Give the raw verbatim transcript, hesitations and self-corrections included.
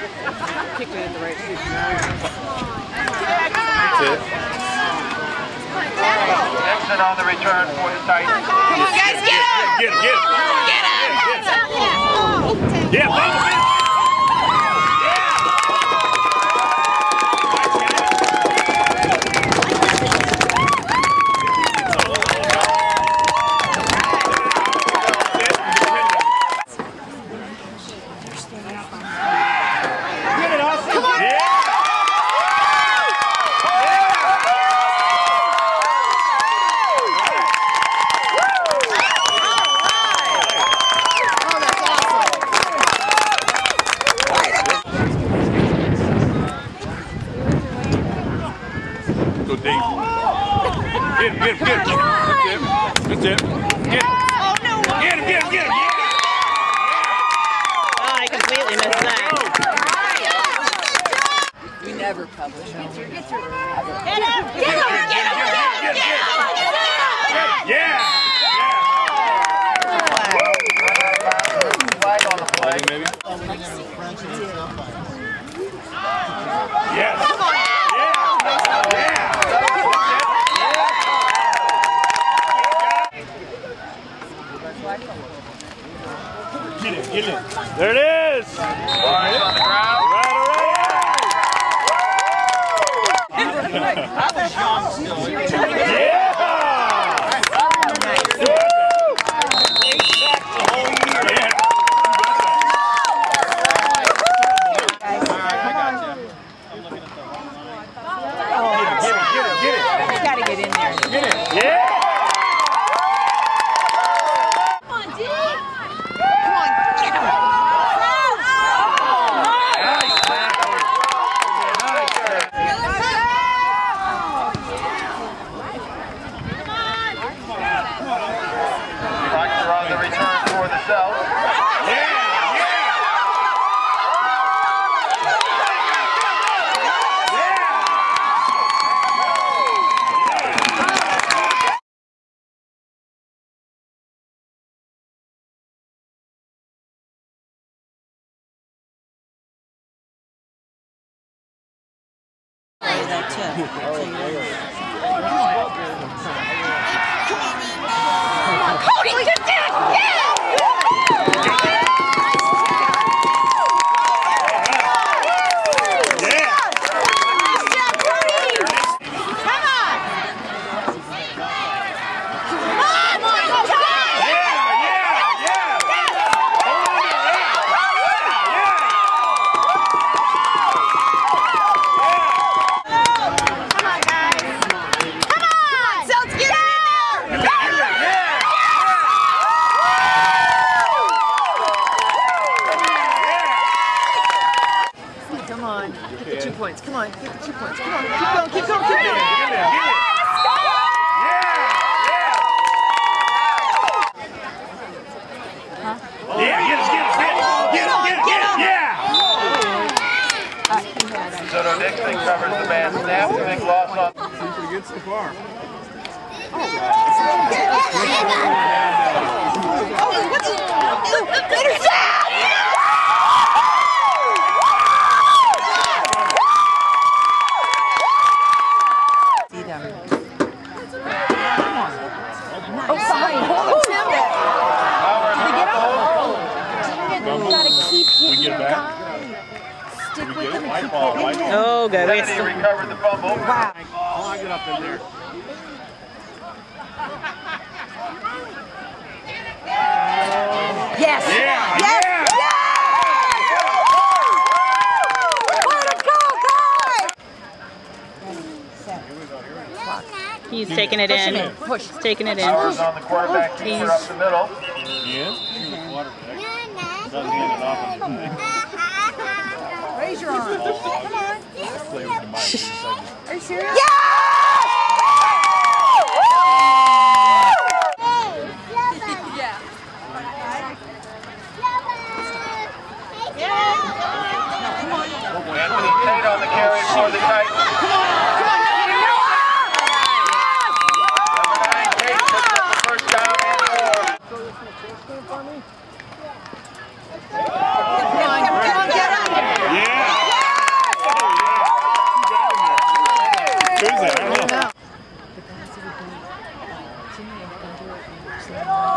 Kicked it in the right shoe. That's it. Exit on the return for the tight. Come on, guys, get up! Get him, get him. Get up! Yeah, follow him. Go deep. Get him, get him, get him. That's it. Get him. Get him. Oh, no. Get him, get him, get him. Yeah. Oh, I completely missed that. We never publish them. Get him! Get him! Get him! Get him! Get him! Yeah! Flag on the flag. Maybe? Yes. Come on! Get it, get it. There it is. Right on the ground. Right, On the return for the Celts. Cody, get down! Yeah! Come on, get the two points. Come on, get the two points. Come on, keep going, keep going, keep going. Get it, get it. Yeah, yeah, get it, get it, get it, get it, yeah. Soto Dixon covers the man snap to make loss on. Pretty good so far. Oh, good. Trinity recovered the fumble. Wow. I'll get up in there. Yes. Yeah. Yes. Yes. He's taking it in. in. Push. He's taking it in. Powers on the quarterback, keeps it up the middle. Yeah. Doesn't hand it off on the Raise your arm. Come on. Are you serious? Yeah! Anthony Tate on the carry for the Titans. Number nine, Tate picks up the first down and four. Come on, come on, get up. Yeah. Go!